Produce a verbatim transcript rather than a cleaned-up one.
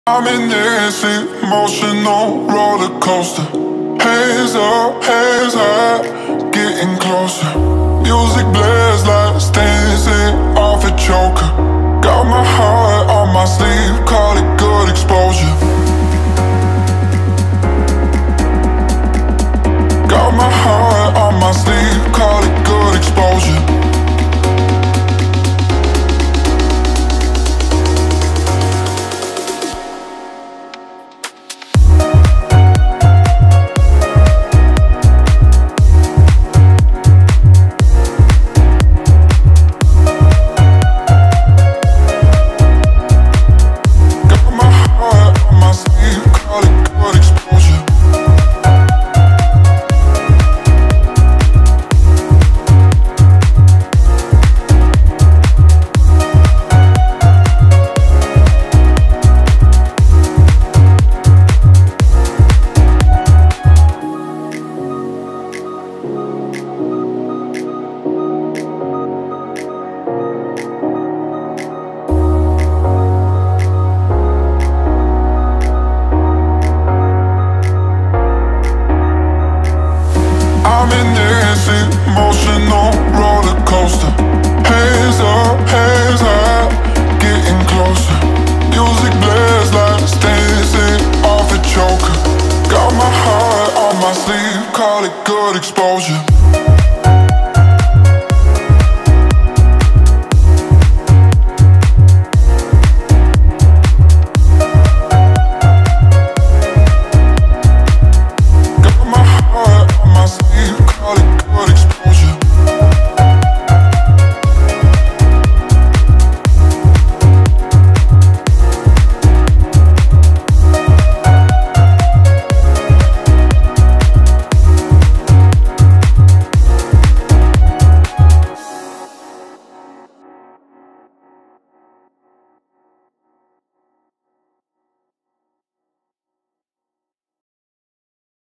I'm in this emotional roller coaster. Hands up, hands high, getting closer. Music blares like dancing off a choker. Got my heart on my sleeve, call it good exposure. Got my heart on my sleeve, call it good exposure. I'm in this emotional roller coaster. Hands up, hands high, getting closer. Music blares like dancing off a choker. Got my heart on my sleeve, call it good exposure.